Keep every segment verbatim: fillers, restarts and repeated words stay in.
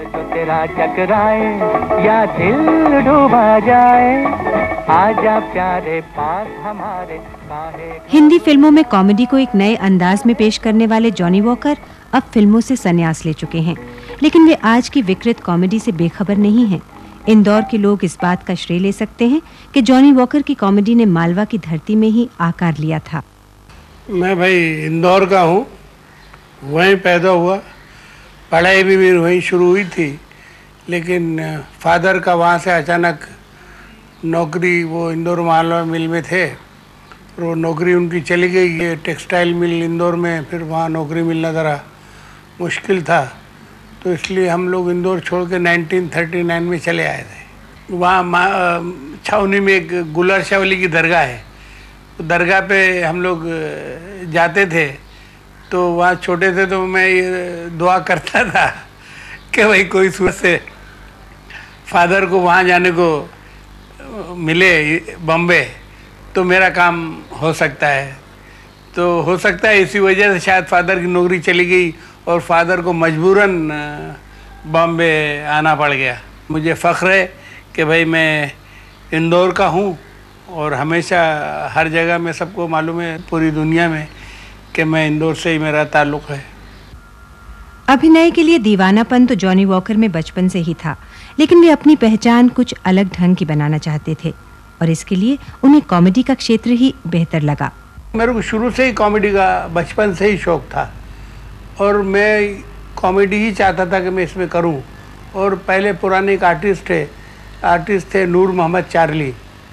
जो तेरा टकराए या दिल डूबा जाए, आजा प्यारे पास हमारे काहे। हिंदी फिल्मों में कॉमेडी को एक नए अंदाज में पेश करने वाले जॉनी वॉकर अब फिल्मों से संन्यास ले चुके हैं, लेकिन वे आज की विकृत कॉमेडी से बेखबर नहीं हैं। इंदौर के लोग इस बात का श्रेय ले सकते हैं कि जॉनी वॉकर की कॉमेडी ने मालवा की धरती में ही आकार लिया था। मैं भाई इंदौर का हूँ, वहीं पैदा हुआ, पढ़ाई भी मेरी वहीं शुरू हुई थी, लेकिन फादर का वहाँ से अचानक नौकरी, वो इंदौर मालवा मिल में थे, वो नौकरी उनकी चली गई। ये टेक्सटाइल मिल इंदौर में, फिर वहाँ नौकरी मिलना ज़रा मुश्किल था, तो इसलिए हम लोग इंदौर छोड़ के नाइनटीन थर्टी नाइन में चले आए थे। वहाँ छावनी में एक गुलर शावली की दरगाह है, तो दरगाह पे हम लोग जाते थे, तो वहाँ छोटे थे तो मैं ये दुआ करता था कि भाई कोई सूरत से फादर को वहाँ जाने को मिले बॉम्बे, तो मेरा काम हो सकता है। तो हो सकता है इसी वजह से शायद फादर की नौकरी चली गई और फादर को मजबूरन बॉम्बे आना पड़ गया। मुझे फ़ख्र है कि भाई मैं इंदौर का हूँ, और हमेशा हर जगह में सबको मालूम है पूरी दुनिया में कि मैं इंदौर से ही मेरा ताल्लुक़ है। अभिनय के लिए दीवानापन तो जॉनी वॉकर में बचपन से ही था, लेकिन वे अपनी पहचान कुछ अलग ढंग की बनाना चाहते थे, और इसके लिए उन्हें कॉमेडी का क्षेत्र ही बेहतर लगा। मेरे को शुरू से ही कॉमेडी का बचपन से ही शौक़ था, और मैं कॉमेडी ही चाहता था कि मैं इसमें करूं। और पहले पुराने एक आर्टिस्ट थे आर्टिस्ट थे नूर मोहम्मद चार्ली,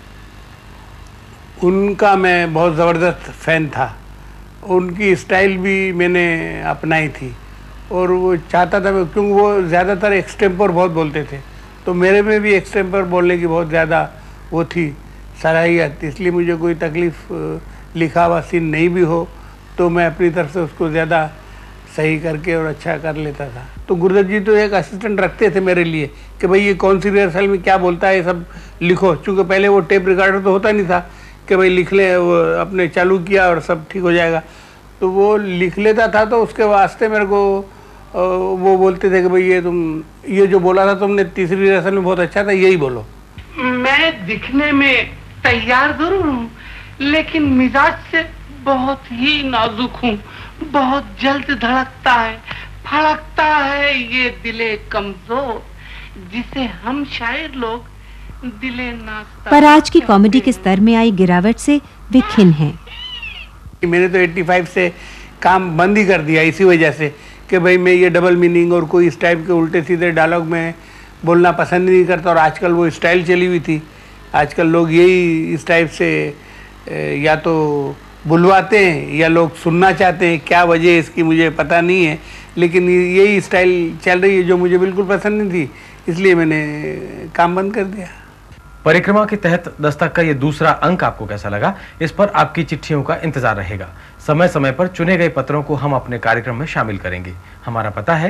उनका मैं बहुत ज़बरदस्त फ़ैन था। उनकी स्टाइल भी मैंने अपनाई थी, और वो चाहता था मैं, क्योंकि वो ज़्यादातर एक्सटेम्पर बहुत बोलते थे, तो मेरे में भी एक्सटेम्पर बोलने की बहुत ज़्यादा वो थी सलाहियत, इसलिए मुझे कोई तकलीफ़ लिखा हुआ सीन नहीं भी हो तो मैं अपनी तरफ से उसको ज़्यादा सही करके और अच्छा कर लेता था। तो गुरुदत्त जी तो एक असिस्टेंट रखते थे मेरे लिए कि भाई ये कौन सी रिहर्सल में क्या बोलता है ये सब लिखो, चूँकि पहले वो टेप रिकॉर्डर तो होता नहीं था कि भाई लिख ले, वो अपने चालू किया और सब ठीक हो जाएगा, तो वो लिख लेता था। तो उसके वास्ते मेरे को वो बोलते थे कि भाई ये तुम ये जो बोला था तुमने तीसरी रिहर्सल में बहुत अच्छा था, यही बोलो। मैं दिखने में तैयार जरूर हूँ, लेकिन मिजाज से बहुत ही नाजुक हूँ, बहुत जल्द धड़कता है, फड़कता है ये दिले कमजोर, जिसे हम शायर लोग दिले नाश्ता। पर आज की कॉमेडी के स्तर में आई गिरावट से वे खिन्न हैं। मैंने तो पचासी से काम बंद ही कर दिया इसी वजह से कि भाई मैं ये डबल मीनिंग और कोई इस टाइप के उल्टे सीधे डायलॉग में बोलना पसंद नहीं करता। और आजकल वो स्टाइल चली हुई थी, आजकल लोग यही इस टाइप से या तो बुलवाते हैं या लोग सुनना चाहते हैं, क्या वजह है इसकी मुझे पता नहीं है, लेकिन यही स्टाइल चल रही है जो मुझे बिल्कुल पसंद नहीं थी, इसलिए मैंने काम बंद कर दिया। परिक्रमा के तहत दस्तक का ये दूसरा अंक आपको कैसा लगा, इस पर आपकी चिट्ठियों का इंतजार रहेगा। समय समय पर चुने गए पत्रों को हम अपने कार्यक्रम में शामिल करेंगे। हमारा पता है